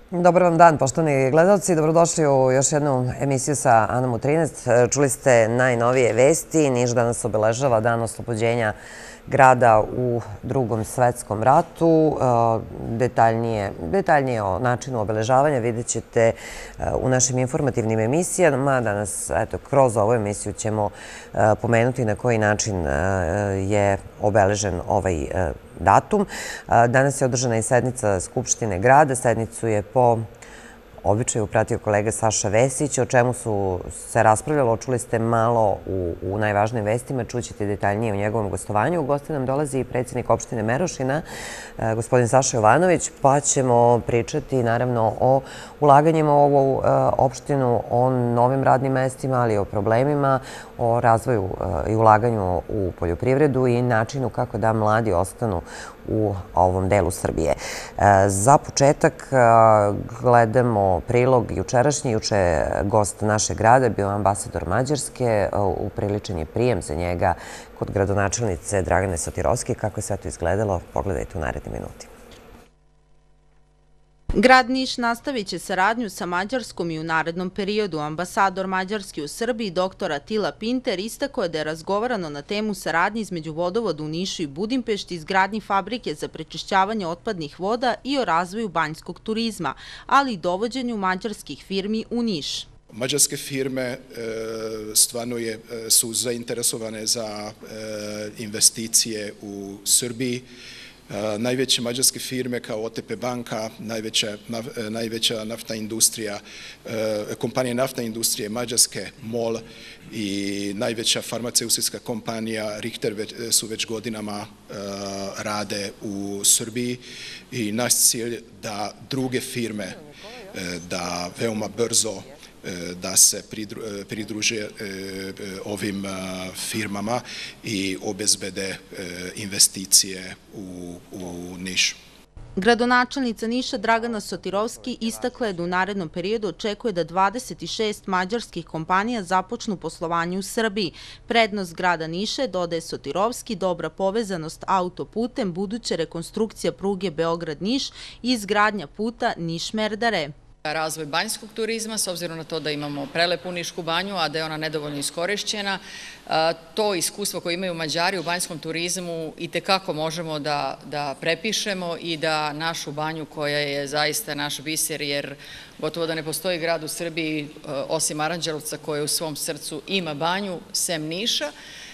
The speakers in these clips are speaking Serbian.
Dobar vam dan, poštovani gledalci. Dobrodošli u još jednu emisiju sa Anom u 13. Čuli ste najnovije vesti. Niš danas obeležava dan oslobođenja grada u Drugom svetskom ratu. Detaljnije o načinu obeležavanja vidjet ćete u našim informativnim emisijama. Danas, kroz ovu emisiju ćemo pomenuti na koji način je obeležen ovaj datum. Danas je održana i sednica Skupštine grada. Sednicu je po običaju pratio kolega Saša Vesić. O čemu su se raspravljalo, čuli ste malo u najvažnijim vestima, čućete detaljnije u njegovom gostovanju. U goste nam dolazi i predsjednik opštine Merošina, gospodin Saša Jovanović, pa ćemo pričati naravno o ulaganjima u ovu opštinu, o novim radnim mestima, ali i o problemima, o razvoju i ulaganju u poljoprivredu i načinu kako da mladi ostanu u ovom delu Srbije. Za početak gledamo prilog jučerašnji. Juče gost našeg grada je bio ambasador Mađarske. Upriličen je prijem za njega kod gradonačelnice Dragane Sotirovske. Kako je sve to izgledalo, pogledajte u narednim minutima. Grad Niš nastavit će saradnju sa Mađarskom i u narednom periodu. Ambasador Mađarske u Srbiji, dr. Attila Pinter, istakao je da je razgovarano na temu saradnje između vodovoda u Nišu i Budimpešti, izgradnji fabrike za prečišćavanje otpadnih voda i o razvoju banjskog turizma, ali i dovođenju mađarskih firmi u Niš. Mađarske firme stvarno su zainteresovane za investicije u Srbiji. Najveće mađarske firme kao OTP banka, najveća naftna industrija, kompanija naftne industrije Mađarske, MOL i najveća farmaceutska kompanija Richter su već godinama rade u Srbiji i naš cilj da druge firme da veoma brzo da se pridruže ovim firmama i obezbede investicije u Niš. Gradonačelnica Niša Dragana Sotirovski istakla je da u narednom periodu očekuje da 26 mađarskih kompanija započnu poslovanje u Srbiji. Prednost grada Niša je, dodaje Sotirovski, dobra povezanost autoputem, buduća rekonstrukcija pruge Beograd-Niš i izgradnja puta Niš-Merdare. Razvoj banjskog turizma, s obzirom na to da imamo prelepu Nišku banju, a da je ona nedovoljno iskorišćena. To iskustvo koje imaju Mađari u banjskom turizmu i tekako možemo da prepišemo i da našu banju, koja je zaista naš biser, jer gotovo da ne postoji grad u Srbiji osim Aranđelovca koji u svom srcu ima banju, sem Niša.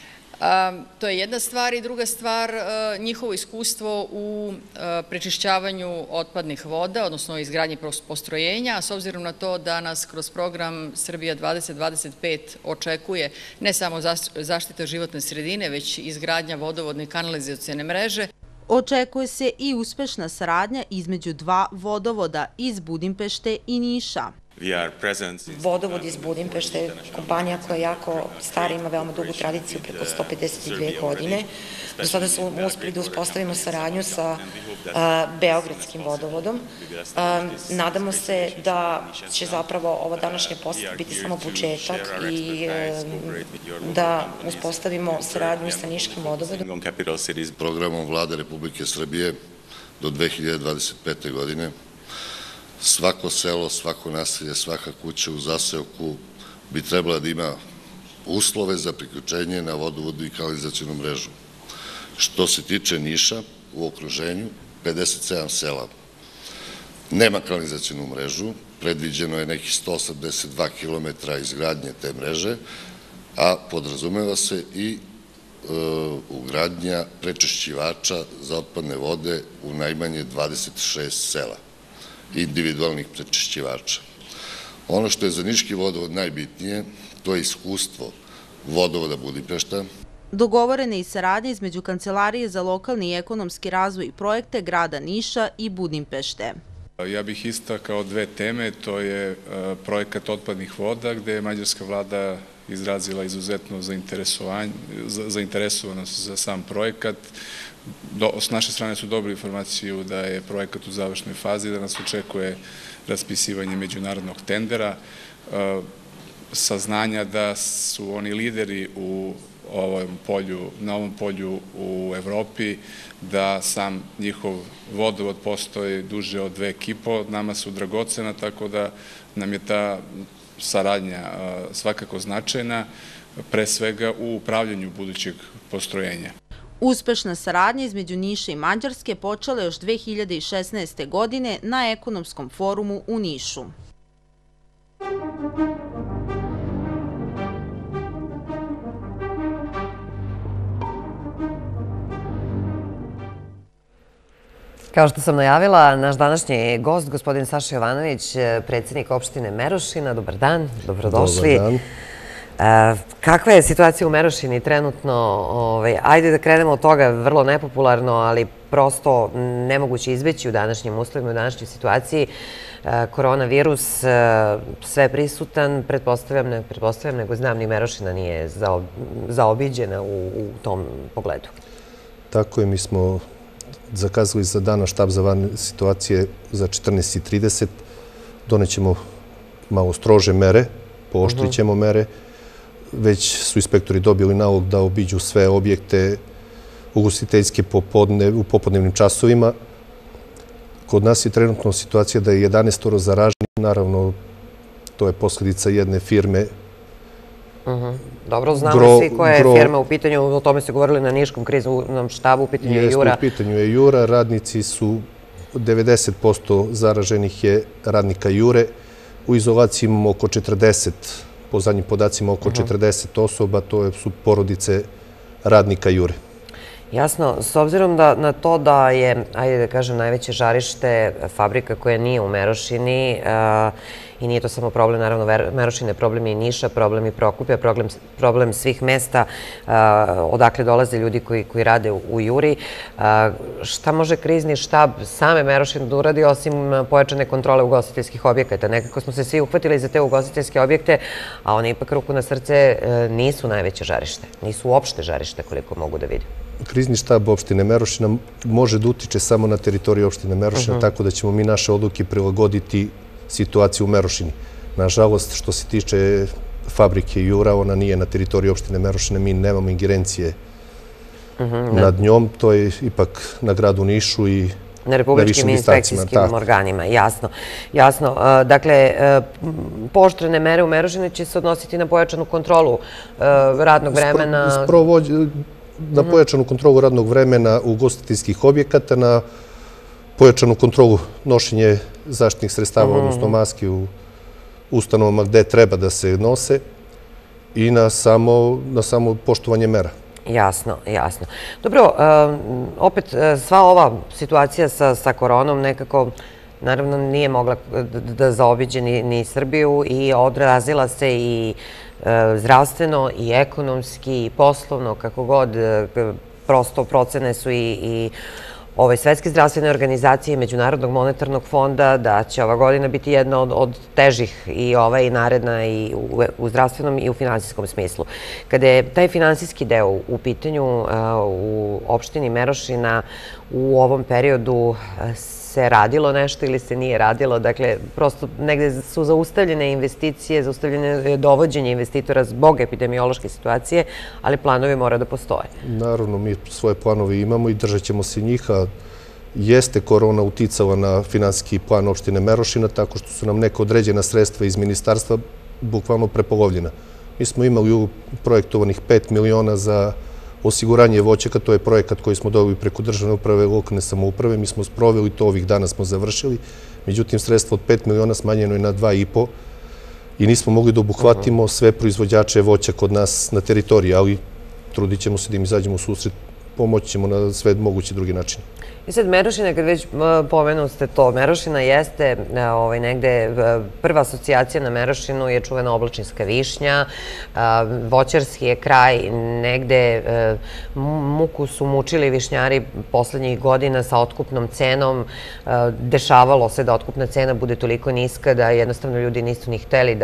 To je jedna stvar i druga stvar, njihovo iskustvo u prečišćavanju otpadnih voda, odnosno izgradnji postrojenja, a s obzirom na to da nas kroz program Srbija 2025 očekuje ne samo zaštita životne sredine, već izgradnja vodovodne i kanalizacione mreže. Očekuje se i uspešna saradnja između dva vodovoda iz Budimpešte i Niša. Vodovod iz Budimpešte je kompanija koja je jako stara, ima veoma dugu tradiciju, preko 152 godine. Do sada smo uspeli da uspostavimo saradnju sa Beogradskim vodovodom. Nadamo se da će zapravo ova današnja poseta biti samo početak i da uspostavimo saradnju sa Niškim vodovodom. Programom Vlade Republike Srbije do 2025. godine svako selo, svako naselje, svaka kuća u zaseoku bi trebala da ima uslove za priključenje na vodovodnu i kanalizacionu mrežu. Što se tiče Niša, u okruženju 57 sela nema kanalizacionu mrežu, predviđeno je nekih 182 km izgradnje te mreže, a podrazumeva se i ugradnja prečišćivača za otpadne vode u najmanje 26 sela. Individualnih prečišćivača. Ono što je za Niški vodovod najbitnije, to je iskustvo vodovoda Budimpešta. Dogovorene i saradnje između Kancelarije za lokalni i ekonomski razvoj i projekte grada Niša i Budimpešte. Ja bih istakao dve teme, to je projekat otpadnih voda, gde je mađarska vlada izrazila izuzetno zainteresovanost za sam projekat. S naše strane su dobili informaciju da je projekat u završnoj fazi, da nas očekuje raspisivanje međunarodnog tendera, saznanja da su oni lideri u na ovom polju u Evropi, da sam njihov vodovod postoji duže od 2,5. Nama su dragocena, tako da nam je ta saradnja svakako značajna, pre svega u upravljanju budućeg postrojenja. Uspešna saradnja između Niša i Mađarske počela je još 2016. godine na ekonomskom forumu u Nišu. Kao što sam najavila, naš današnji gost, gospodin Saša Jovanović, predsjednik opštine Merošina. Dobar dan, dobrodošli. Dobar dan. Kakva je situacija u Merošini trenutno? Ajde da krenemo od toga, vrlo nepopularno, ali prosto nemoguće izbeći u današnjim uslovima, u današnjoj situaciji. Koronavirus sve prisutan, pretpostavljam, nego znam, ni Merošina nije zaobiđena u tom pogledu. Tako je, mi smo zakazali za dana štab za vanredne situacije za 14:30. Donećemo malo strože mere, pooštrit ćemo mere. Već su inspektori dobili nalog da obiđu sve objekte ugostiteljske u popodnevnim časovima. Kod nas je trenutno situacija da je 11 zaraženih. Naravno, to je posljedica jedne firme. Dobro, znamo svi koja je firma u pitanju, o tome ste govorili na Niškom kriznom štabu, u pitanju je Jura. U pitanju je Jura, radnici su, 90% zaraženih je radnika Jure. U izolaciji imamo oko 40, po zadnjim podacima oko 40 osoba, to su porodice radnika Jure. Jasno, s obzirom na to da je, ajde da kažem, najveće žarište fabrika koja nije u Merošini, i nije to samo problem, naravno, Merošine, problem i Niša, problem i Prokuplja, problem svih mesta odakle dolaze ljudi koji rade u Juri. Šta može krizni štab same Merošine da uradi osim pojačane kontrole ugostiteljskih objekata? Nekako smo se svi uhvatili za te ugostiteljske objekte, a one ipak, ruku na srce, nisu najveće žarište. Nisu uopšte žarište, koliko mogu da vidim. Krizni štab opštine Merošina može da utiče samo na teritoriju opštine Merošina, tako da ćemo mi naše odluke prilagoditi situaciju u Merošini. Nažalost, što se tiče fabrike Jura, ona nije na teritoriji opštine Merošina, mi nemamo ingerencije nad njom, to je ipak na gradu Nišu i na republičkim inspekcijskim organima, jasno. Dakle, pooštrene mere u Merošini će se odnositi na pojačanu kontrolu radnog vremena. Na pojačanu kontrolu radnog vremena ugostiteljskih objekata, na pojačanu kontrolu nošenje zaštitnih sredstava, odnosno maski u ustanovama gde treba da se nose i na samo poštovanje mera. Jasno. Dobro, opet sva ova situacija sa koronom nekako, naravno, nije mogla da zaobiđe ni Srbiju i odrazila se i zdravstveno i ekonomski i poslovno, kako god. Prosto procene su i Svetske zdravstvene organizacije i Međunarodnog monetarnog fonda da će ova godina biti jedna od težih i ova i naredna i u zdravstvenom i u finansijskom smislu. Kada je taj finansijski deo u pitanju u opštini Merošina, u ovom periodu se radilo nešto ili se nije radilo? Dakle, prosto negde su zaustavljene investicije, zaustavljene dovođenje investitora zbog epidemiološke situacije, ali planovi mora da postoje. Naravno, mi svoje planove imamo i držat ćemo se njih, a jeste korona uticala na finansijski plan opštine Merošina, tako što su nam neka određena sredstva iz ministarstva bukvalno prepolovljena. Mi smo imali projektovanih 5 miliona za osiguranje voćaka, to je projekat koji smo dobili preko državne uprave i lokalne samouprave. Mi smo sproveli to, ovih dana smo završili. Međutim, sredstvo od 5 miliona smanjeno je na 2,5 i nismo mogli da obuhvatimo sve proizvođače voća kod nas na teritoriji, ali trudit ćemo se da im izađemo u susret, pomoći ćemo na sve moguće drugi načine. I sad Merošina, kad već pomenu ste to, Merošina jeste negde prva asocijacija na Merošinu je čuvena oblačinska višnja, voćarski je kraj, negde muku su mučili višnjari poslednjih godina sa otkupnom cenom. Dešavalo se da otkupna cena bude toliko niska da jednostavno ljudi nisu ni hteli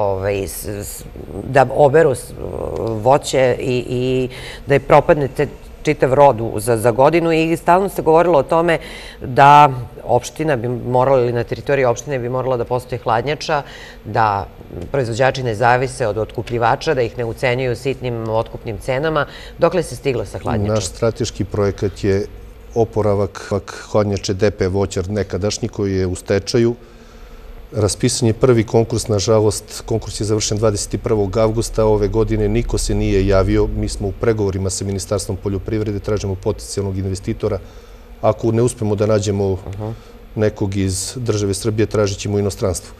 da oberu voće i da je propadne čitav rod za godinu i stalno se govorilo o tome da opština bi morala, ili na teritoriji opštine bi morala da postoji hladnjača, da proizvođači ne zavise od otkupljivača, da ih ne ucenjuju sitnim otkupnim cenama. Dokle se stiglo sa hladnjačom? Naš strateški projekat je oporavak hladnjače DP Voćar nekadašnji koji je u stečaju. Raspisan je prvi konkurs, nažalost, konkurs je završen 21. avgusta ove godine, niko se nije javio. Mi smo u pregovorima sa Ministarstvom poljoprivrede, tražimo potencijalnog investitora. Ako ne uspemo da nađemo nekog iz države Srbije, tražit ćemo u inostranstvu.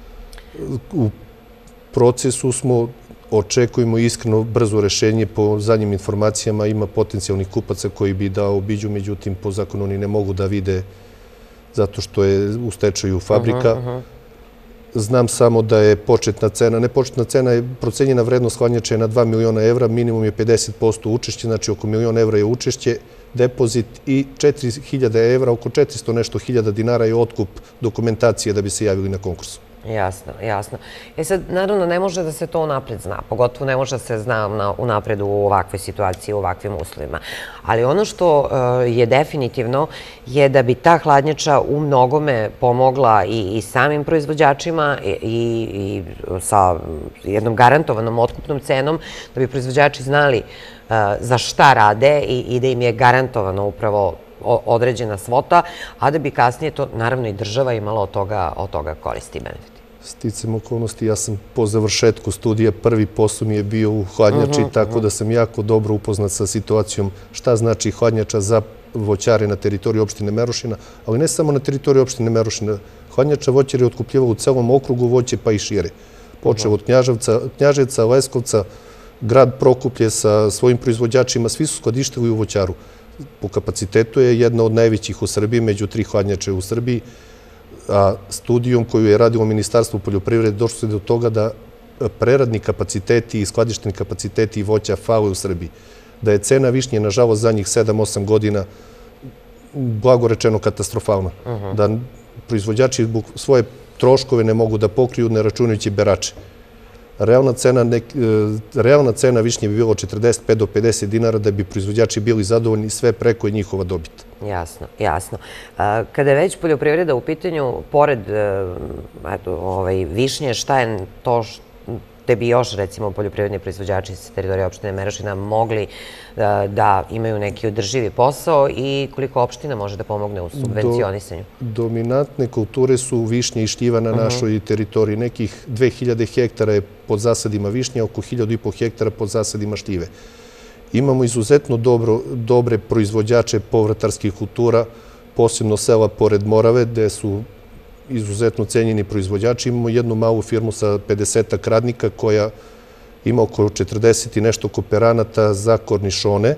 U procesu smo, očekujemo iskreno brzo rešenje. Po zadnjim informacijama ima potencijalnih kupaca koji bi da obiđu, međutim, po zakonu oni ne mogu da vide zato što je u stečaju fabrika. Znam samo da je početna cena, ne početna cena, je procenjena vrednost hladnjače na 2 miliona evra, minimum je 50% učešće, znači oko milion evra je učešće, depozit i 4.000 evra, oko 400 nešto hiljada dinara je otkup dokumentacije da bi se javili na konkursu. Jasno, jasno. Sad, naravno, ne može da se to unapred zna, pogotovo ne može da se zna unapred u ovakvoj situaciji, u ovakvim uslovima. Ali ono što je definitivno je da bi ta hladnjača u mnogome pomogla i samim proizvođačima i sa jednom garantovanom otkupnom cenom, da bi proizvođači znali za šta rade i da im je garantovano upravo određena svota, a da bi kasnije to, naravno, i država imala od toga koristi i benefiti. Sticam okolnosti, ja sam po završetku studija, prvi posao mi je bio u hladnjači, tako da sam jako dobro upoznat sa situacijom šta znači hladnjača za voćare na teritoriji opštine Merošina, ali ne samo na teritoriji opštine Merošina. Hladnjača voćar je otkupljivao u celom okrugu voće pa i šire. Počeo od Knjaževca, Leskovca, grad Prokuplje sa svojim proizvođačima, svi su skladištili u voćaru. Po kapacitetu je jedna od najvećih u Srbiji, među 3 hladnjače u Srbiji, a studijom koju je radilo Ministarstvo poljoprivrede došlo se do toga da preradni kapaciteti i skladišteni kapaciteti voća fale u Srbiji. Da je cena višnje, nažalost, zadnjih 7-8 godina blago rečeno katastrofalna. Da proizvođači svoje troškove ne mogu da pokriju, ne računajući berače. Realna cena višnje bi bilo 45 do 50 dinara da bi proizvođači bili zadovoljni, sve preko je njihova dobit. Jasno, jasno. Kada je već poljoprivreda u pitanju, pored višnje, šta je to gde bi još, recimo, poljoprivredni proizvođači sa teritorije opštine Merošina mogli da imaju neki održivi posao i koliko opština može da pomogne u subvencionisanju? Dominantne kulture su višnje i šljiva na našoj teritoriji. Nekih 2000 hektara je pod zasadima višnje, oko 1500 hektara pod zasadima šljive. Imamo izuzetno dobre proizvođače povratarskih kultura, posebno sela pored Morave, gde su izuzetno cenjeni proizvođači. Imamo jednu malu firmu sa 50 radnika koja ima oko 40 i nešto kooperanata za kornišone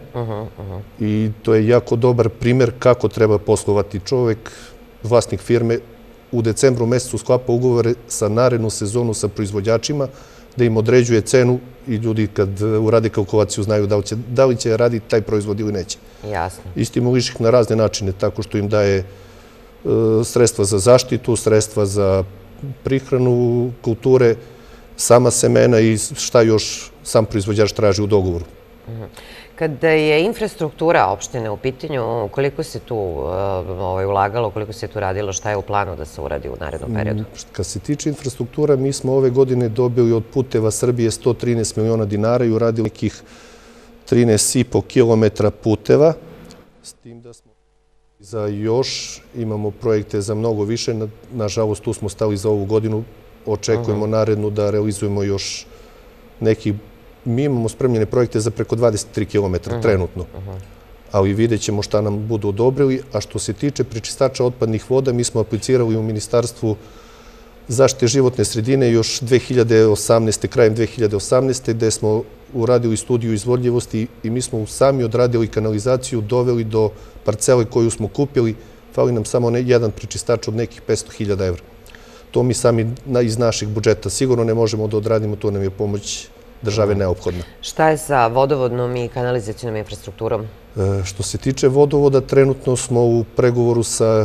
i to je jako dobar primer kako treba poslovati. Čovek, vlasnik firme, u decembru mesecu sklapa ugovore sa narednu sezonu sa proizvođačima, da im određuje cenu i ljudi kad urade kalkulaciju znaju da li će raditi taj proizvod ili neće. Jasno. Stimuliše ih na razne načine, tako što im daje sredstva za zaštitu, sredstva za prihranu kulture, sama semena i šta još sam proizvođač traži u dogovoru. Kada je infrastruktura opštine u pitanju, koliko se tu ulagalo, koliko se tu radilo, šta je u planu da se uradi u narednom periodu? Kad se tiče infrastruktura, mi smo ove godine dobili od Puteva Srbije 113 miliona dinara i uradili nekih 13,5 kilometra puteva, s tim da smo za još, imamo projekte za mnogo više, nažalost tu smo stali za ovu godinu, očekujemo narednu da realizujemo još neki, mi imamo spremljene projekte za preko 23 kilometra trenutno, ali vidjet ćemo šta nam budu odobrili, a što se tiče prečistača otpadnih voda, mi smo aplicirali u Ministarstvu zaštite životne sredine još 2018. krajem 2018. gde smo uradili studiju izvodljivosti i mi smo sami odradili kanalizaciju, doveli do parcele koju smo kupili, fali nam samo jedan prečistač od nekih 500.000 evra. To mi sami iz našeg budžeta sigurno ne možemo da odradimo, to nam je pomoć države neophodna. Šta je sa vodovodnom i kanalizacijnom infrastrukturom? Što se tiče vodovoda, trenutno smo u pregovoru sa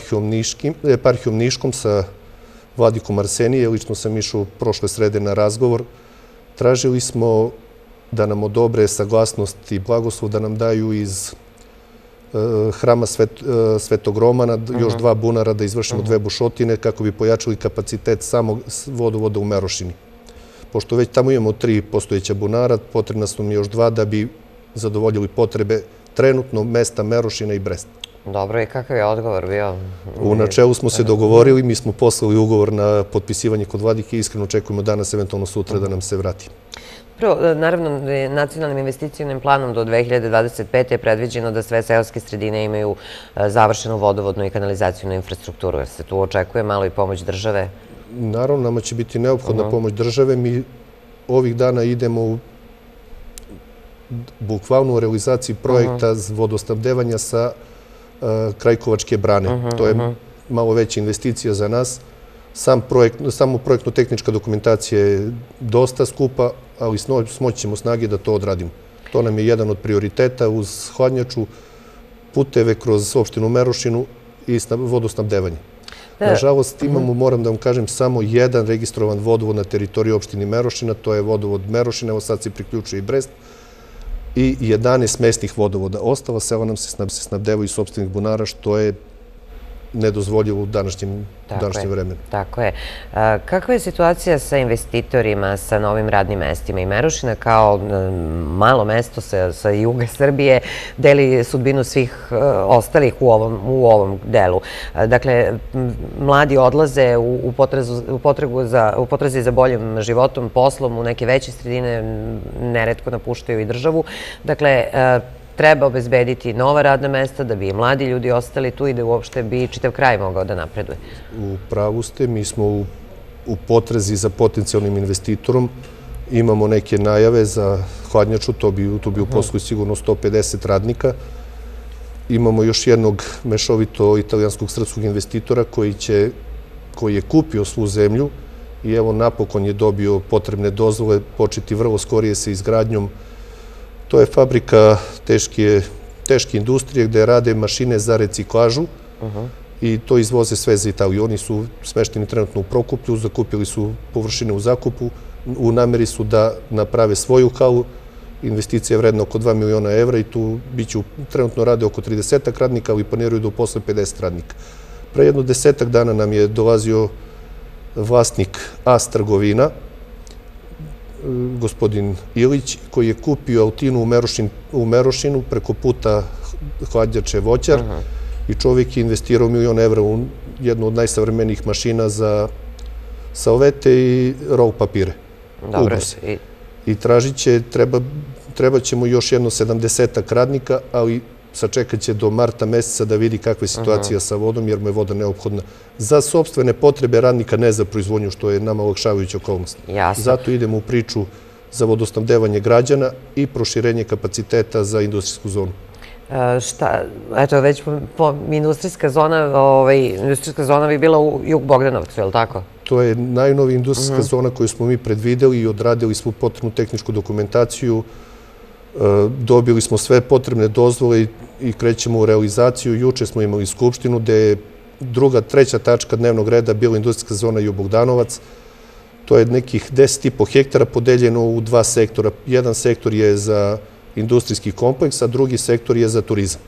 eparhijom Niškom, sa vladikom Arsenije. Lično sam išao prošle srede na razgovor. Tražili smo da nam odobre saglasnost i blagoslov, da nam daju iz Hrama Svetog Romana još 2 bunara, da izvršimo 2 bušotine kako bi pojačali kapacitet samog vodovoda u Merošini. Pošto već tamo imamo 3 postojeća bunara, potrebna su mi još 2 da bi zadovoljili potrebe trenutno mesta Merošina i Brest. Dobro, i kakav je odgovor bio? U načelu smo se dogovorili, mi smo poslali ugovor na potpisivanje kod vladike i iskreno očekujemo danas, eventualno sutra, da nam se vrati. Prvo, naravno, nacionalnim investicijnim planom do 2025. je predviđeno da sve seoske sredine imaju završenu vodovodnu i kanalizacijnu infrastrukturu. Jer se tu očekuje malo i pomoć države? Naravno, nama će biti neophodna pomoć države. Mi ovih dana idemo u bukvalnu realizaciju projekta vodosnabdevanja sa Krajkovačke brane. To je malo veća investicija za nas. Samo projektno-tehnička dokumentacija je dosta skupa, ali smoći ćemo snage da to odradimo. To nam je jedan od prioriteta uz hladnjaču, puteve kroz opštinu Merošinu i vodosnabdevanje. Nažalost, imamo, moram da vam kažem, samo jedan registrovan vodovod na teritoriji opštine Merošina, to je vodovod Merošina, evo sad se priključuje i Brest, i 11 mesnih vodovoda. Ostala sela nam se snabdevaju iz sopstvenih bunara, što je nedozvoljivo u današnjem vremenu. Tako je. Kakva je situacija sa investitorima, sa novim radnim mestima? I Merošina kao malo mesto sa juga Srbije deli sudbinu svih ostalih u ovom delu. Dakle, mladi odlaze u potrazi za boljim životom, poslom, u neke veće sredine, neretko napuštaju i državu. Dakle, treba obezbediti nova radna mesta da bi i mladi ljudi ostali tu i da uopšte bi čitav kraj mogao da napreduje. U pravu ste, mi smo u potrazi za potencijalnim investitorom. Imamo neke najave za hladnjaču, tu bi uposlili sigurno 150 radnika. Imamo još jednog mešovito italijanskog srpskog investitora koji je kupio svu zemlju i evo napokon je dobio potrebne dozvole, početi vrlo skorije sa izgradnjom. To je fabrika teške industrije gde rade mašine za reciklažu i to izvoze sve za Italiju. Oni su smešteni trenutno u Prokuplju, zakupili su površine u zakupu, u nameri su da naprave svoju halu. Investicija je vredna oko 2 miliona evra i tu trenutno rade oko 30 radnika, ali planiraju da uposle 50 radnika. Pre jedno 10 dana nam je dolazio vlasnik AS trgovina, gospodin Ilić, koji je kupio Altinu u Merošinu preko puta hladnjače Voćar i čovjek je investirao 1 milion evra u jednu od najsavremenijih mašina za salvete i roll papire. Dobro. I treba ćemo još jedno 70 radnika, ali sačekat će do marta meseca da vidi kakva je situacija sa vodom, jer mu je voda neophodna za sopstvene potrebe radnika, ne za proizvodnju, što je nama olakšavajuća okolnost. Zato idemo u priču za vodosnabdevanje građana i proširenje kapaciteta za industrijsku zonu. Eto, već industrijska zona bi bila u Jug Bogdanovcu, je li tako? To je najnovija industrijska zona koju smo mi predvideli i odradili svu potrebnu tehničku dokumentaciju. Dobili smo sve potrebne dozvole i krećemo u realizaciju. Juče smo imali skupštinu gde je treća tačka dnevnog reda bila industrijska zona Jug Bogdanovac. To je nekih 10,5 hektara podeljeno u 2 sektora. Jedan sektor je za industrijski kompleks, a drugi sektor je za turizam.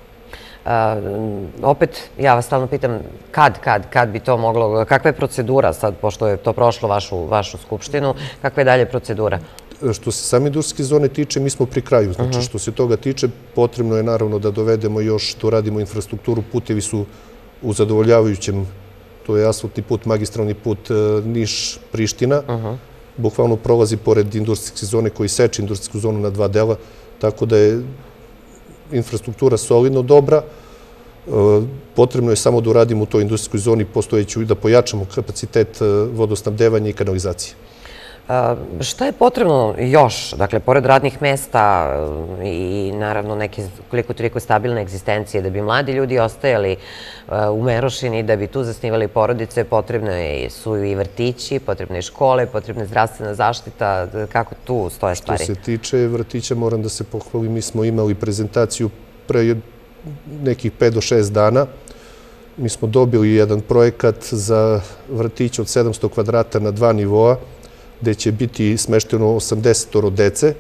Opet, ja vas stalno pitam kad bi to moglo, kakva je procedura sad, pošto je to prošlo vašu skupštinu, kakva je dalje procedura? Što se same industrijske zone tiče, mi smo pri kraju. Znači, što se toga tiče, potrebno je naravno da dovedemo još, to radimo infrastrukturu, putevi su u zadovoljavajućem, to je asfaltni put, magistralni put Niš-Priština, bukvalno prolazi pored industrijske zone koji seče industrijsku zonu na 2 dela, tako da je infrastruktura solidno dobra. Potrebno je samo da uradimo u toj industrijskoj zoni postojeću i da pojačamo kapacitet vodosnabdevanja i kanalizacije. Šta je potrebno još, dakle, pored radnih mesta i naravno neke koliko stabilne egzistencije, da bi mladi ljudi ostajali u Merošini, da bi tu zasnivali porodice, potrebne su i vrtići, potrebne i škole, potrebna je zdravstvena zaštita, kako tu stoje stvari? Što se tiče vrtića, moram da se pohvalim, mi smo imali prezentaciju pre nekih 5 do 6 dana. Mi smo dobili jedan projekat za vrtić od 700 kvadrata na 2 nivoa, gde će biti smešteno 80 dece.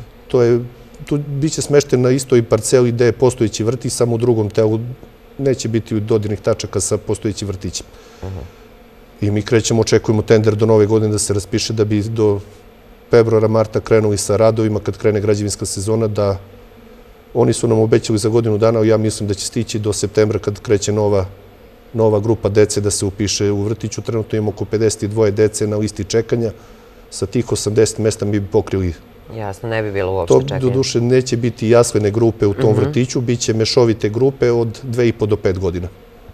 Tu biće smešteno na istoj parceli gde je postojeći vrtić, samo u drugom telu neće biti dodirnih tačaka sa postojećim vrtićem. I mi krećemo, očekujemo tender do nove godine da se raspiše, da bi do februara, marta krenuli sa radovima, kad krene građevinska sezona, da oni su nam obećali za godinu dana, ali ja mislim da će stići do septembra kad kreće nova grupa dece da se upiše u vrtiću. Trenutno imamo oko 52 dece na listi čekanja. Sa tih 80 mesta mi bi pokrili. Jasno, ne bi bilo uopšte čekanja. To, doduše, neće biti jaslene grupe u tom vrtiću, bit će mešovite grupe od 2,5 do 5 godina.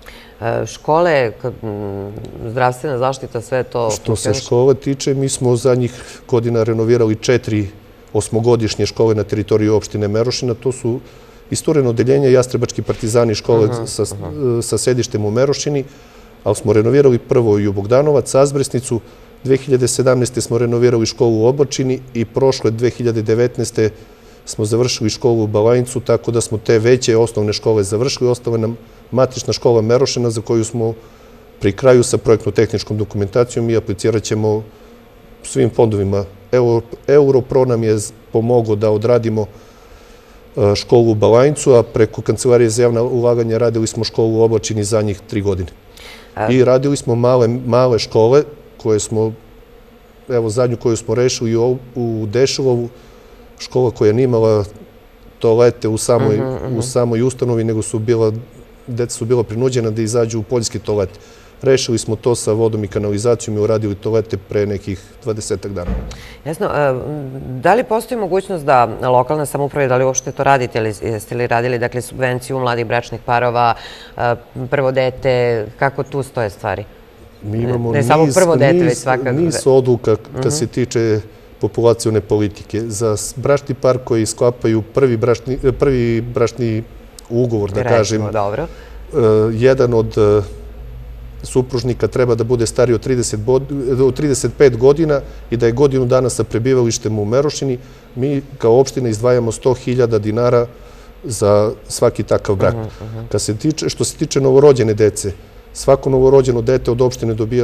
Škole, zdravstvena zaštita, sve to... Što se škole tiče, mi smo zadnjih godina renovirali 4 osmogodišnje škole na teritoriji opštine Merošina. To su istureno odeljenje Jastrebački partizani škole sa sedištem u Merošini, ali smo renovirali prvo i u Bogdanovac, Azbresnicu, 2017. smo renovirali školu u Oblačini i prošle 2019. smo završili školu u Balajncu, tako da smo te veće osnovne škole završili. Ostala nam matična škola Merošina, za koju smo pri kraju sa projektno-tehničkom dokumentacijom i aplicirat ćemo svim fondovima. Europro nam je pomogao da odradimo školu u Balajncu, a preko Kancelarije za javna ulaganja radili smo školu u Oblačini zadnjih 3 godine. I radili smo male škole, koje smo, evo zadnju koju smo rešili u Dešilovu, škola koja nije imala toalete u samoj ustanovi, nego deca su bila prinuđena da izađu u poljski toalet. Rešili smo to sa vodom i kanalizacijom i uradili toalete pre nekih 20 dana. Jasno. Da li postoji mogućnost da lokalna samouprava, da li uopšte to radite, ili jeste li radili, dakle, subvenciju mladih bračnih parova, prvo dete, kako tu stoje stvari? Mi imamo niz odluka kad se tiče populacione politike. Za bračni par koji sklapaju prvi bračni ugovor, da kažem, jedan od supružnika treba da bude stariji od 35 godina i da je godinu dana sa prebivalištem u Merošini. Mi kao opština izdvajamo 100.000 dinara za svaki takav brak. Što se tiče novorođene dece, svako novorođeno dete od opštine dobija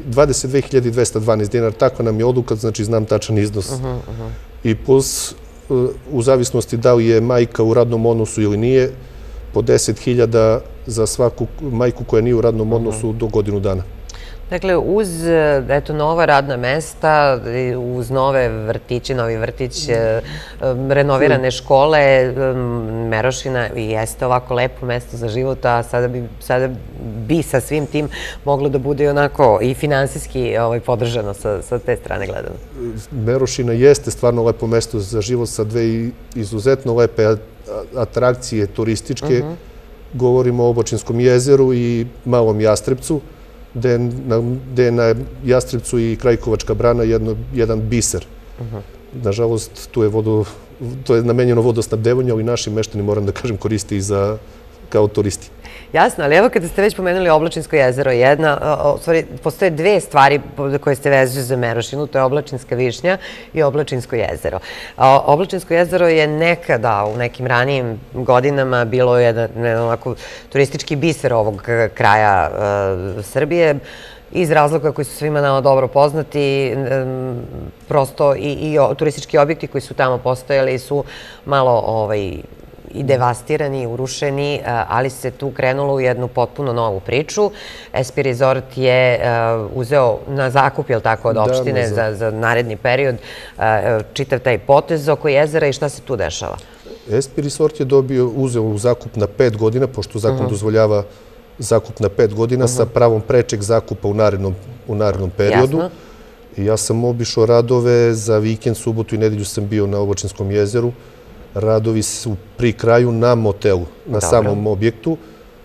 22.212 dinara. Takva nam je odluka, znači znam tačan iznos. I plus, u zavisnosti da li je majka u radnom odnosu ili nije, po 10.000 za svaku majku koja nije u radnom odnosu do godinu dana. Dakle, uz nova radna mesta, uz nove vrtiće, novi vrtić, renovirane škole, Merošina jeste ovako lepo mesto za život, a sada bi sa svim tim moglo da bude onako i finansijski podržano sa te strane gledano. Merošina jeste stvarno lepo mesto za život sa dve izuzetno lepe atrakcije turističke. Govorimo o Oblačinskom jezeru i Malom Jastrebcu, gde je na Jastrebcu i Krajkovačka brana jedan biser. Nažalost, to je namenjeno vodosnabdevanju, ali naši meštani, moram da kažem, koriste i kao turisti. Jasno, ali evo kada ste već pomenuli Oblačinsko jezero, postoje dve stvari koje ste vezali za Merošinu, to je Oblačinska višnja i Oblačinsko jezero. Oblačinsko jezero je nekada, u nekim ranijim godinama, bilo jedan turistički biser ovog kraja Srbije, iz razloga koji su svima nama dobro poznati. Prosto i turistički objekti koji su tamo postojali su malo i devastirani, i urušeni, ali se tu krenulo u jednu potpuno novu priču. SP Resort je uzeo na zakup, je li tako, od opštine za naredni period čitav taj potez oko jezera i šta se tu dešava? SP Resort je uzeo u zakup na 5 godina, pošto zakon dozvoljava zakup na 5 godina sa pravom prečeg zakupa u narednom periodu. Ja sam obišao radove za vikend, subotu i nedelju sam bio na Oblačinskom jezeru. Radovi su pri kraju na motelu, na samom objektu.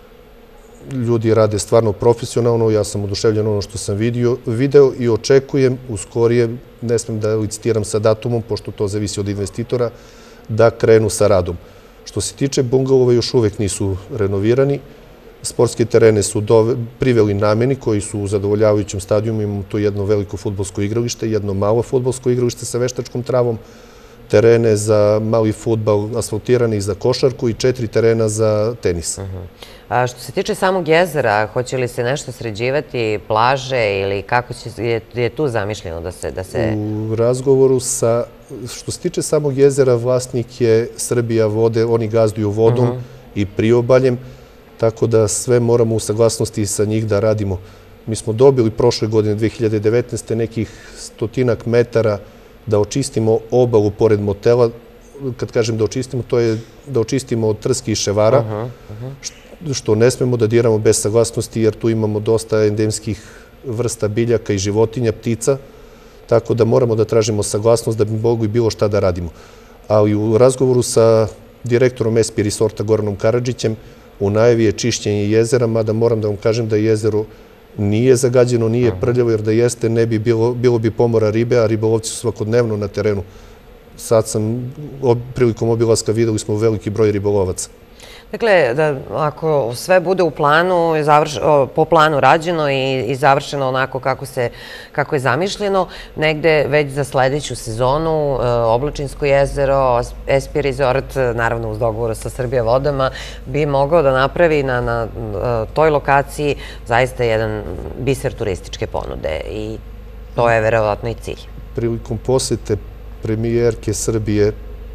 Ljudi rade stvarno profesionalno, ja sam oduševljen ono što sam video i očekujem u skorije, ne smem da licitiram sa datumom, pošto to zavisi od investitora, da krenu sa radom. Što se tiče bungalova, još uvek nisu renovirani. Sportske terene su priveli nameni koji su u zadovoljavajućem stadijumu. Imamo tu jedno veliko fudbalsko igralište, jedno malo fudbalsko igralište sa veštačkom travom. terene za mali fudbal asfaltirani za košarku i 4 terena za tenis. Što se tiče samog jezera, hoće li se nešto sređivati, plaže ili kako je tu zamišljeno da se... U razgovoru što se tiče samog jezera, vlasnik je Srbija vode, oni gazduju vodom i priobaljem, tako da sve moramo u saglasnosti sa njih da radimo. Mi smo dobili prošle godine, 2019. nekih 100 metara da očistimo obalu pored motela. Kad kažem da očistimo, to je da očistimo od trski i ševara, što ne smemo da diramo bez saglasnosti, jer tu imamo dosta endemskih vrsta biljaka i životinja, ptica, tako da moramo da tražimo saglasnost da bi mogli bilo šta da radimo. Ali u razgovoru sa direktorom SP Resorta Goranom Karadžićem u najavi je čišćenje jezera, mada moram da vam kažem da jezero nije zagađeno, nije prljavo, jer da jeste ne bi bilo bi pomora ribe, a ribolovci su svakodnevno na terenu. Sad sam, prilikom obilaska, videli smo veliki broj ribolovaca. Dakle, ako sve bude u planu, po planu rađeno i završeno onako kako je zamišljeno, negde već za sledeću sezonu Oblačinsko jezero, SP Resort, naravno uz dogovor sa Srbija vodama, bi mogao da napravi na toj lokaciji zaista jedan biser turističke ponude i to je verovatno i cilj. Prilikom posete premijerke Srbije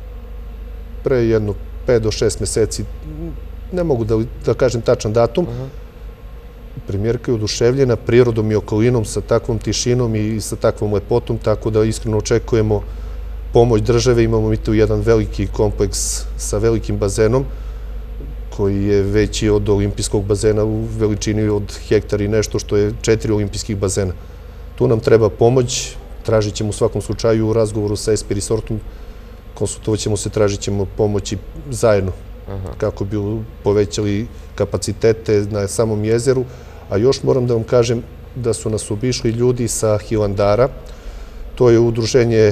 pre jedno 5 do 6 meseci, ne mogu da kažem tačan datum, premijerka je oduševljena prirodom i okolinom sa takvom tišinom i sa takvom lepotom, tako da iskreno očekujemo pomoć države. Imamo mi tu jedan veliki kompleks sa velikim bazenom, koji je veći od olimpijskog bazena u veličini od hektara i nešto, što je 4 olimpijskih bazena. Tu nam treba pomoć, tražit ćemo u svakom slučaju u razgovoru sa SP Resortom, konsultovat ćemo se, tražit ćemo pomoći zajedno kako bi povećali kapacitete na samom jezeru. A još moram da vam kažem da su nas obišli ljudi sa Hilandara. To je udruženje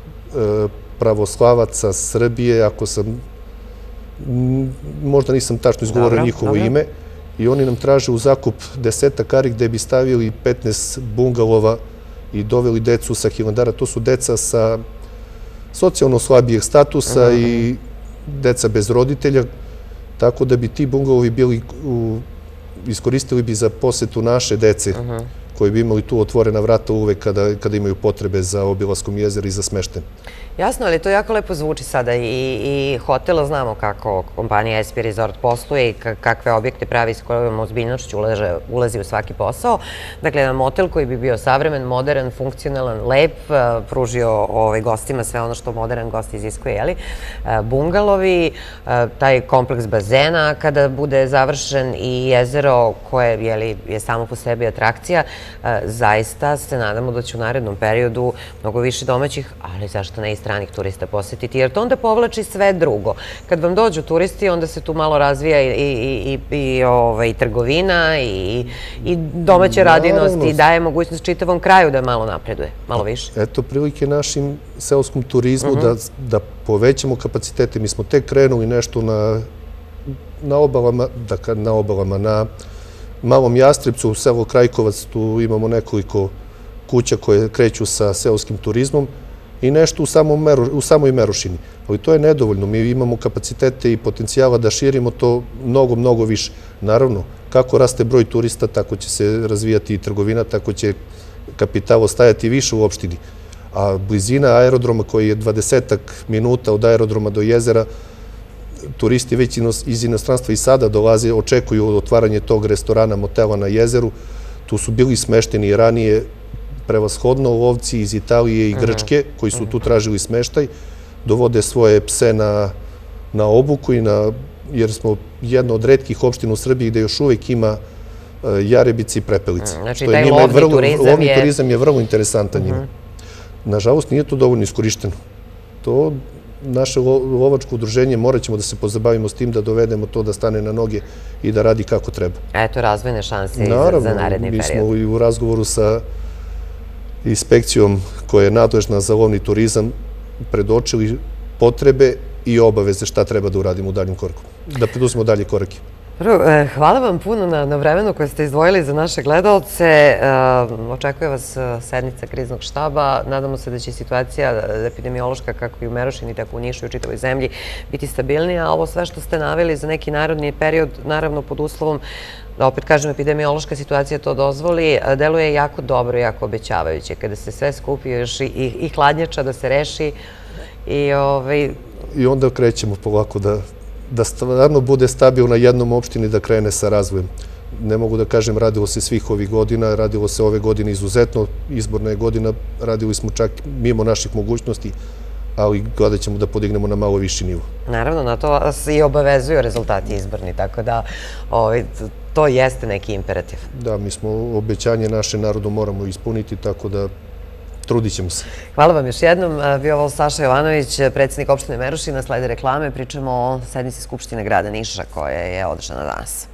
pravoslavaca Srbije, ako sam, možda nisam tačno izgovorio njihovo ime, i oni nam traže u zakup 10 ari gde bi stavili 15 bungalova i doveli decu sa Hilandara. To su deca sa socijalno slabijeg statusa i deca bez roditelja, tako da bi ti bungalovi iskoristili bi za posetu naše dece, koji bi imali tu otvorena vrata uvek kada imaju potrebe za obilaskom jezera i za smeštaj. Jasno, ali to jako lepo zvuči sada i hotel, znamo kako kompanija SP Resort posluje i kakve objekte pravi s kojom ozbiljnošću ulazi u svaki posao. Dakle, jedan motel koji bi bio savremen, modern, funkcionalan, lep, pružio gostima sve ono što modern gost iziskuje, jeli? Bungalovi, taj kompleks bazena kada bude završen i jezero koje je samo po sebi atrakcija, zaista se nadamo da će u narednom periodu mnogo više domaćih, ali zašto ne i stranih turista posetiti, jer to onda povlači sve drugo. Kad vam dođu turisti, onda se tu malo razvija i trgovina i domaća radinost i daje mogućnost čitavom kraju da malo napreduje, malo više. Eto prilike našim seoskom turizmu da povećamo kapacitete. Mi smo tek krenuli nešto na obalama, na Malom Jastrebcu, u selo Krajkovac, tu imamo nekoliko kuća koje kreću sa seoskim turizmom i nešto u samoj Merošini. Ali to je nedovoljno. Mi imamo kapacitete i potencijala da širimo to mnogo, mnogo više. Naravno, kako raste broj turista, tako će se razvijati i trgovina, tako će kapital ostajati više u opštini. A blizina aerodroma koji je 20 minuta od aerodroma do jezera, turisti već iz inostranstva i sada dolaze, očekuju otvaranje tog restorana, motela na jezeru. Tu su bili smešteni i ranije prevashodno lovci iz Italije i Grčke, koji su tu tražili smeštaj, dovode svoje pse na obuku, jer smo jedna od retkih opština u Srbiji gde još uvek ima jarebice i prepelice. Znači, taj lovni turizam je vrlo interesantan njima. Nažalost, nije to dovoljno iskorišteno. To naše lovačko udruženje morat ćemo da se pozabavimo s tim, da dovedemo to da stane na noge i da radi kako treba. Eto, razvojne šanse za naredni period. Mi smo i u razgovoru sa inspekcijom koja je nadležna za lovni turizam predočili potrebe i obaveze šta treba da uradimo u daljim koraku, da preduzmemo dalje korake. Hvala vam puno na vremenu koje ste izdvojili za naše gledalce. Očekuje vas sednica kriznog štaba. Nadamo se da će situacija epidemiološka kako i u Merošini, tako u Nišu i u čitavoj zemlji biti stabilnija. A ovo sve što ste naveli za neki narodni period, naravno pod uslovom da opet kažem epidemiološka situacija to dozvoli, deluje jako dobro, jako obećavajuće. Kada se sve skupi još i hladnjača da se reši i onda krećemo polako da stvarno bude stabilna jednom opštini da krene sa razvojem. Ne mogu da kažem radilo se svih ovih godina, radilo se ove godine izuzetno, izborna je godina, radili smo čak mimo naših mogućnosti, ali gledat ćemo da podignemo na malo viši nivo. Naravno, na to vas i obavezuju rezultati izborni, tako da to jeste neki imperativ. Da, mi smo obećanje naše narodu moramo ispuniti, tako da trudit ćemo se. Hvala vam još jednom. Bio ovo Saša Jovanović, predsjednik opštine Merošina. Slede reklame, pričamo o sednici Skupštine grada Niša koja je održana danas.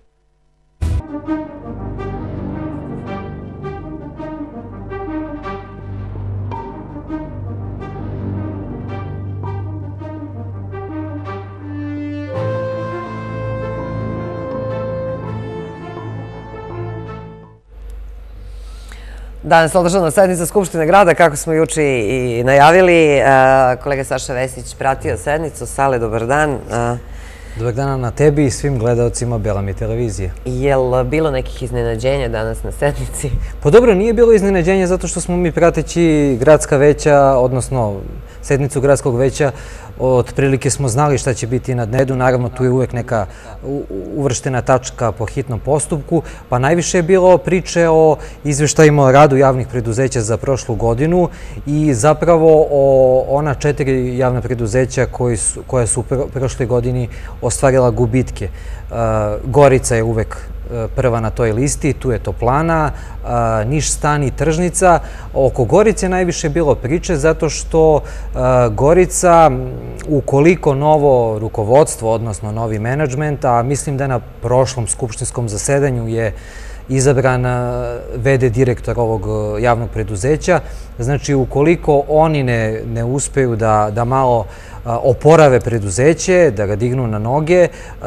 Danas je održana sednica Skupštine grada, kako smo juče i najavili. Kolega Saša Vesić pratio sednicu. Sale, dobar dan. Dobar dan na tebi i svim gledalcima Bela mi televizije. Je li bilo nekih iznenađenja danas na sednici? Pa dobro, nije bilo iznenađenja zato što smo mi prateći gradska veća, odnosno sednicu gradskog veća, otprilike smo znali šta će biti na dnevnom redu. Naravno, tu je uvek neka uvrštena tačka po hitnom postupku, pa najviše je bilo priče o izveštajima o radu javnih preduzeća za prošlu godinu i zapravo o ona 4 javna preduzeća koja su u prošloj godini ostvarila gubitke. Gorica je uvek prva na toj listi, tu je Toplana, Niš stan i Tržnica. Oko Gorice najviše bilo priče zato što Gorica, ukoliko novo rukovodstvo, odnosno novi menadžment, a mislim da na prošlom skupštinskom zasedanju je izabran VD direktor ovog javnog preduzeća, znači ukoliko oni ne uspeju da malo oporave preduzeće, da ga dignu na noge,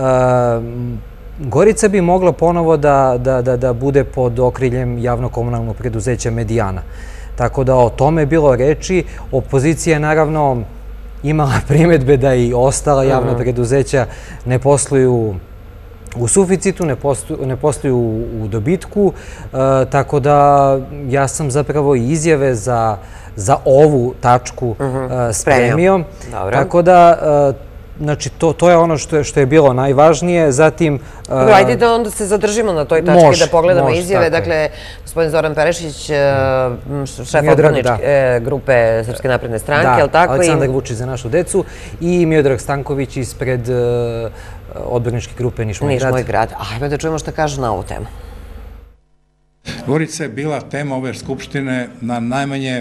Gorica bi mogla ponovo da bude pod okriljem javno-komunalnog preduzeća Medijana. Tako da o tome je bilo reči. Opozicija je naravno imala primedbe da i ostala javna preduzeća ne posluju u suficitu, ne posluju u dobitku, tako da ja sam zapravo i izjave za ovu tačku spremio. Tako da znači, to je ono što je bilo najvažnije. Zatim... Ajde da onda se zadržimo na toj tački, da pogledamo izjave. Dakle, gospodin Zoran Perešić, šef odborničke grupe Srpske napredne stranke, je li tako? Da, Aleksandar Vučić za našu decu i Miodrag Stanković ispred odborničke grupe Niš moj grad. Niš moj grad. Ajme da čujemo šta kažu na ovu temu. Gorica je bila tema ove skupštine na najmanje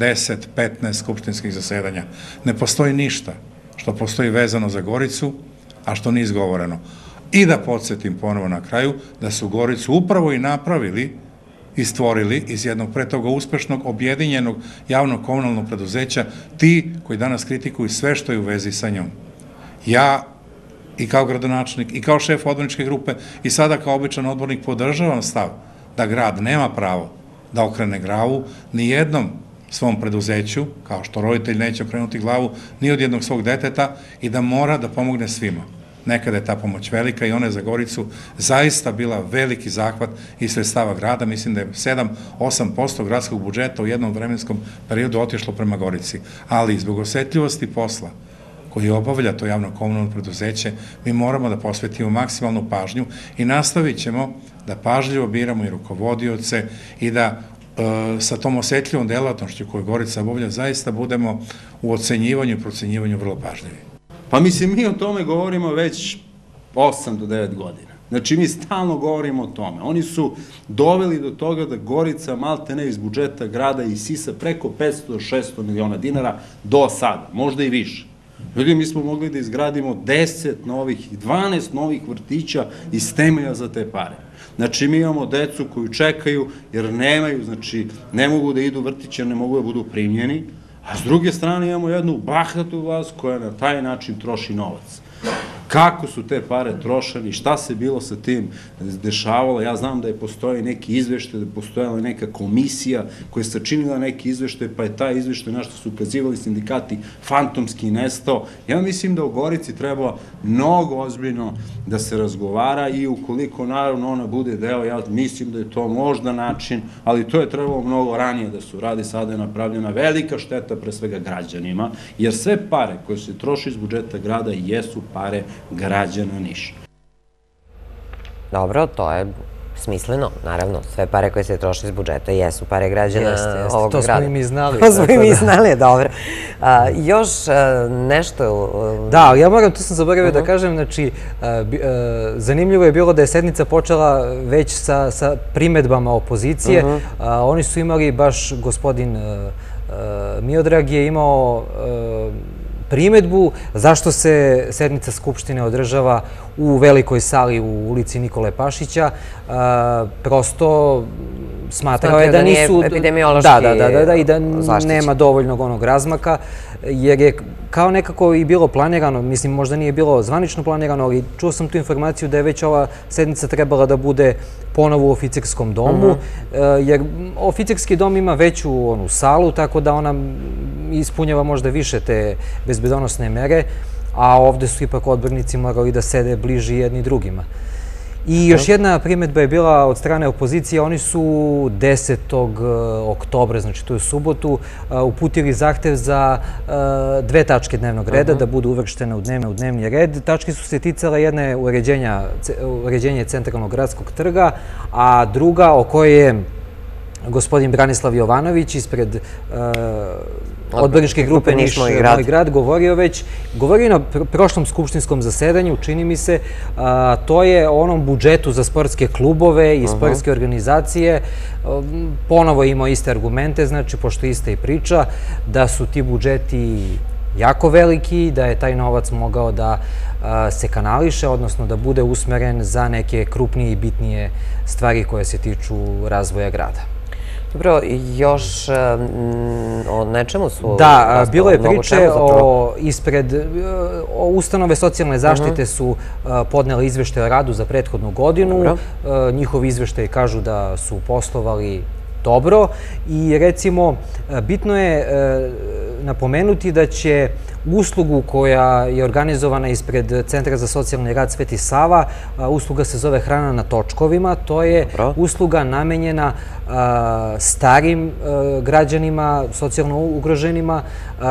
10-15 skupštinskih zasedanja. Ne postoji ništa što postoji vezano za Goricu, a što nije izgovoreno. I da podsjetim ponovo na kraju da su Goricu upravo i napravili i stvorili iz jednog pre toga uspešnog, objedinjenog javnog komunalnog preduzeća ti koji danas kritikuju sve što je u vezi sa njom. Ja i kao gradonačelnik i kao šef odborničke grupe i sada kao običan odbornik podržavam stav da grad nema pravo da okrene glavu ni jednom svom preduzeću, kao što roditelj neće okrenuti glavu ni od jednog svog deteta i da mora da pomogne svima. Nekada je ta pomoć velika i ona je za Goricu zaista bila veliki zahvat iz sredstava grada. Mislim da je 7-8% gradskog budžeta u jednom vremenskom periodu otišlo prema Gorici. Ali zbog osetljivosti posla koji obavlja to javno komunalno preduzeće, mi moramo da posvetimo maksimalnu pažnju i nastavit ćemo da pažljivo biramo i rukovodioce i da sa tom osetljivom delatnošću koju Gorica obavlja, zaista budemo u ocenjivanju i procenjivanju vrlo pažljivi. Pa mislim, mi o tome govorimo već 8 do 9 godina. Znači, mi stalno govorimo o tome. Oni su doveli do toga da Gorica maltene iz budžeta grada isisa preko 500 do 600 miliona dinara do sada, možda i više. Ljudi, mi smo mogli da izgradimo 10 novih i 12 novih vrtića iz temelja za te pare. Znači, mi imamo decu koju čekaju jer nemaju, znači, ne mogu da idu vrtiće, ne mogu da budu primljeni, a s druge strane imamo jednu bahatu vlast koja na taj način troši novac. kako su te pare trošeni, šta se bilo sa tim dešavalo. Ja znam da je postoji neki izveštaj, da je postojala neka komisija koja je sačinila neki izveštaj, pa je taj izveštaj na što su ukazivali sindikati fantomski nestao. Ja mislim da u Gorici treba mnogo ozbiljno da se razgovara i ukoliko naravno ona bude deo, ja mislim da je to možda način, ali to je trebalo mnogo ranije da se uradi. Sada je napravljena velika šteta pre svega građanima, jer sve pare koje se troši iz budžeta grada jesu pare građana Niša. Dobro, to je smisleno, naravno. Sve pare koje se troše iz budžeta jesu pare građana ovog grada. To smo i mi znali. To smo i mi znali, dobro. Još nešto... Da, ja moram, to sam zaboravio da kažem, znači, zanimljivo je bilo da je sednica počela već sa primedbama opozicije. Oni su imali, baš gospodin Miodrag je imao primedbu zašto se sednica Skupštine održava u velikoj sali u ulici Nikole Pašića. Prosto smatrao je da nisu... epidemiološki... Da, i da nema dovoljnog onog razmaka, jer je kao nekako i bilo planirano, mislim možda nije bilo zvanično planirano, ali čuo sam tu informaciju da je već ova sednica trebala da bude ponovo u oficerskom domu, jer oficerski dom ima veću onu salu, tako da ona ispunjava možda više te bezbedonosne mere, a ovde su ipak odbornici morali da sede bliži jedni drugima. I još jedna primedba je bila od strane opozicije. Oni su 10. oktobra, znači to je subotu, uputili zahtev za 2 tačke dnevnog reda da budu uvrštene u dnevni red. Tačke su se ticale jedne uređenje centralnog gradskog trga, a druga o kojoj je gospodin Branislav Jovanović ispred odborničke grupe Niš Moj grad govorio na prošlom skupštinskom zasedanju, čini mi se, to je o onom budžetu za sportske klubove i sportske organizacije. Ponovo imao iste argumente, znači, pošto ista i priča, da su ti budžeti jako veliki, da je taj novac mogao da se kanališe, odnosno da bude usmeren za neke krupnije i bitnije stvari koje se tiču razvoja grada. Dobro, još o nečemu su... Da, bilo je priče ispred ustanove socijalne zaštite su podneli izveštaj o radu za prethodnu godinu. Njihovi izveštaji kažu da su poslovali dobro i recimo bitno je napomenuti da će uslugu koja je organizovana ispred Centra za socijalni rad Sveti Sava, usluga se zove hrana na točkovima, to je usluga namenjena starim građanima, socijalno ugroženima.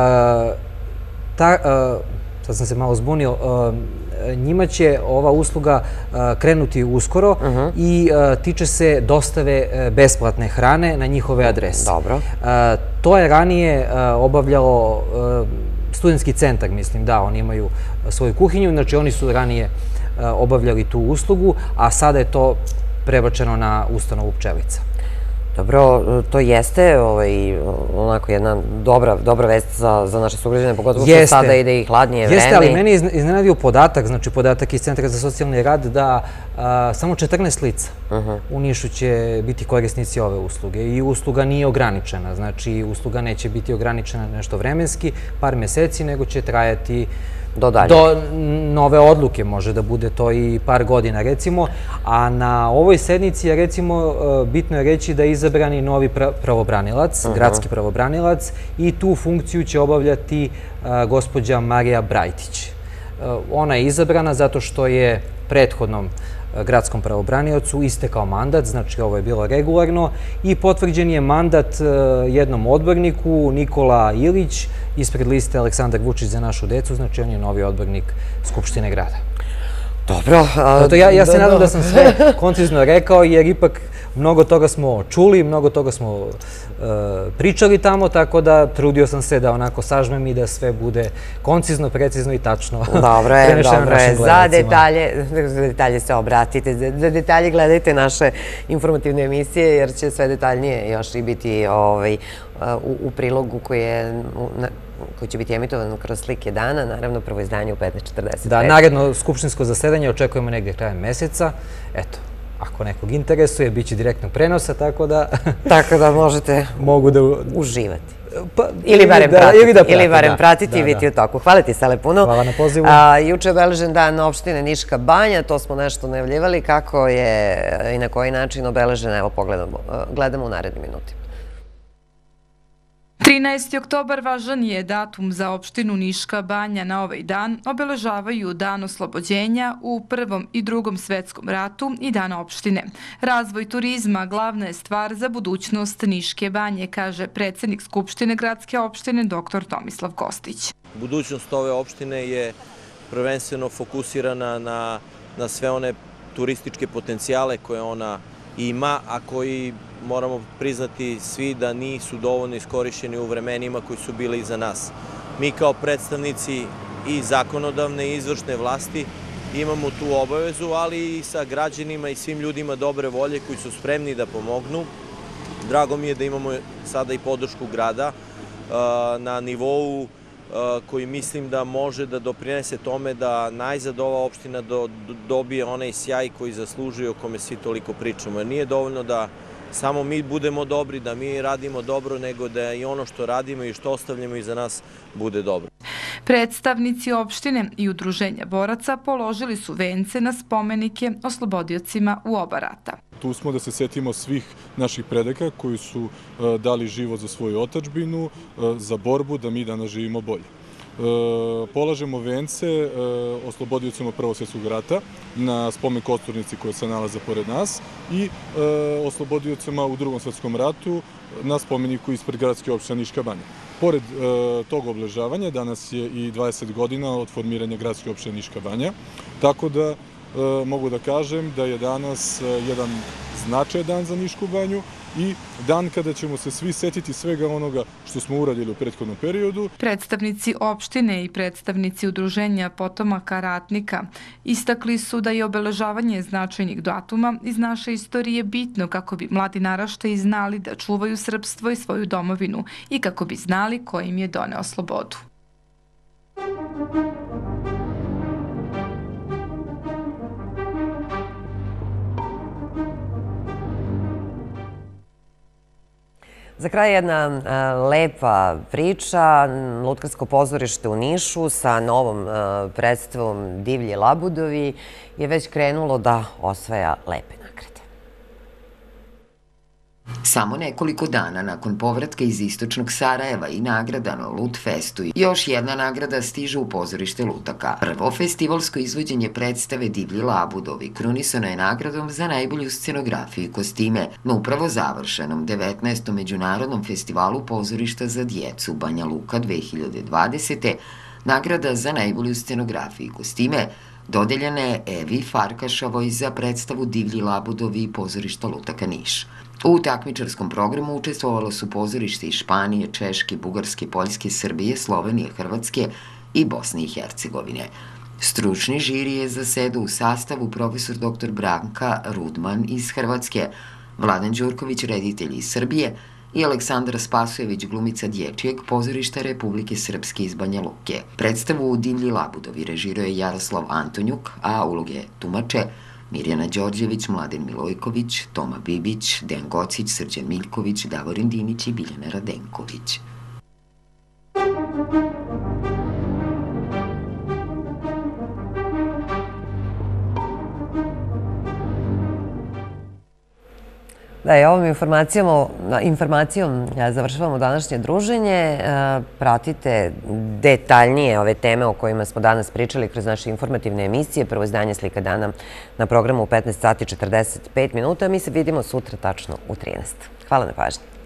Sad sam se malo zbunio, njima će ova usluga krenuti uskoro i tiče se dostave besplatne hrane na njihove adrese. Dobro. To je ranije obavljalo studentski centar, mislim, da, oni imaju svoju kuhinju, znači oni su ranije obavljali tu uslugu, a sada je to prebačeno na ustanovu Pčelica. Dobro, to jeste onako jedna dobra vest za naše sugrađane, pogotovo što sada ide i hladnije vreme. Jeste, ali meni je iznenadio podatak, znači podatak iz Centra za socijalni rad, da samo 14 lica u Nišu će biti korisnici ove usluge i usluga nije ograničena, znači usluga neće biti ograničena nešto vremenski, par meseci, nego će trajati do nove odluke, može da bude to i par godina, recimo. A na ovoj sednici je, recimo, bitno je reći da je izabrani novi pravobranilac, gradski pravobranilac, i tu funkciju će obavljati gospođa Marija Brajtić. Ona je izabrana zato što je prethodnom gradskom pravobraniocu istekao mandat, znači ovo je bilo regularno, i potvrđen je mandat jednom odborniku, Nikola Ilić, ispred liste Aleksandar Vučić za našu decu, znači on je novi odbornik Skupštine grada. Dobro. Ja se nadam da sam sve koncizno rekao, jer ipak mnogo toga smo čuli, mnogo toga smo pričali tamo, tako da trudio sam se da onako sažmem i da sve bude koncizno, precizno i tačno. Dobro je. Za detalje se obratite, za detalje gledajte naše informativne emisije, jer će sve detaljnije još i biti u prilogu koji će biti emitovan kroz slike dana, naravno prvo izdanje u 15:45. Da, naredno skupštinsko zasedanje očekujemo negdje krajem meseca. Eto, ako nekog interesuje, bit će direktnog prenosa, tako da... Tako da možete mogu da uživati. Ili barem pratiti i biti u toku. Hvala ti, Sele, puno. Hvala na pozivu. Juče je obeležen dan opštine Niška banja, to smo nešto najavljivali. Kako je i na koji način obeležen, evo gledamo u narednim minutima. 13. oktobar važan je datum za opštinu Niška banja. Na ovaj dan obeležavaju Dan oslobođenja u Prvom i Drugom svetskom ratu i Dan opštine. Razvoj turizma glavna je stvar za budućnost Niške banje, kaže predsjednik Skupštine gradske opštine dr. Tomislav Kostić. Budućnost ove opštine je prvenstveno fokusirana na sve one turističke potencijale koje ona ima, a koji moramo priznati svi da nisu dovoljno iskorišćeni u vremenima koji su bili iza nas. Mi kao predstavnici i zakonodavne i izvršne vlasti imamo tu obavezu, ali i sa građanima i svim ljudima dobre volje koji su spremni da pomognu. Drago mi je da imamo sada i podršku grada na nivou koji mislim da može da doprinese tome da najzad ova opština dobije onaj sjaj koji zaslužuje, o kome svi toliko pričamo. Jer nije dovoljno da samo mi budemo dobri, da mi radimo dobro, nego da i ono što radimo i što ostavljamo iza nas bude dobro. Predstavnici opštine i udruženja boraca položili su vence na spomenike oslobodiocima u oba rata. Tu smo da se setimo svih naših predaka koji su dali život za svoju otadžbinu, za borbu da mi danas živimo bolje. Polažemo vence oslobodiocima Prvog svjetskog rata na spomen kosturnici koja se nalaze pored nas i oslobodiocima u Drugom svjetskom ratu na spomeniku ispred gradske opštine Niška banja. Pored tog obeležavanja danas je i 20 godina od formiranja gradske opštine Niška banja, tako da mogu da kažem da je danas jedan značajan dan za Nišku banju i dan kada ćemo se svi setiti svega onoga što smo uradili u prethodnom periodu. Predstavnici opštine i predstavnici udruženja potomaka ratnika istakli su da je obeležavanje značajnih datuma iz naše istorije bitno kako bi mladi naraštaji znali da čuvaju srpstvo i svoju domovinu i kako bi znali ko im je doneo slobodu. Za kraj jedna lepa priča. Lutkarsko pozorište u Nišu sa novom predstavom Divlji labudovi je već krenulo da osvaja lepe nagrade. Samo nekoliko dana nakon povratka iz istočnog Sarajeva i nagrada na Lut festu, još jedna nagrada stiže u pozorište Lutaka. Prvo festivalsko izvođenje predstave Divlji labudovi krunisano je nagradom za najbolju scenografiju i kostime na upravo završenom 19. Međunarodnom festivalu pozorišta za djecu Banja Luka 2020. Nagrada za najbolju scenografiju i kostime dodeljena je Evi Farkašovoj za predstavu Divlji labudovi i pozorišta Lutaka Niš. U takmičarskom programu učestvovalo su pozorište iz Španije, Češke, Bugarske, Poljske, Srbije, Slovenije, Hrvatske i Bosne i Hercegovine. Stručni žiri je zasedao u sastavu profesor dr. Branka Rudman iz Hrvatske, Vladan Đurković, reditelj iz Srbije i Aleksandra Spasojević, glumica dječjeg pozorišta Republike Srpske iz Banja Luke. Predstavu u Divlji labudovi režirao je Jaroslav Antonjuk, a uloge tumače Mirjana Đorđević, Mladen Milojković, Toma Bibić, Dejan Gocić, Srđan Miljković, Davorin Dinić i Biljana Radenković. Da, i ovom informacijom završavamo današnje druženje. Pratite detaljnije ove teme o kojima smo danas pričali kroz naše informativne emisije. Prvo izdanje Slika dana na programu u 15 sati 45 minuta. Mi se vidimo sutra tačno u 13. Hvala na pažnji.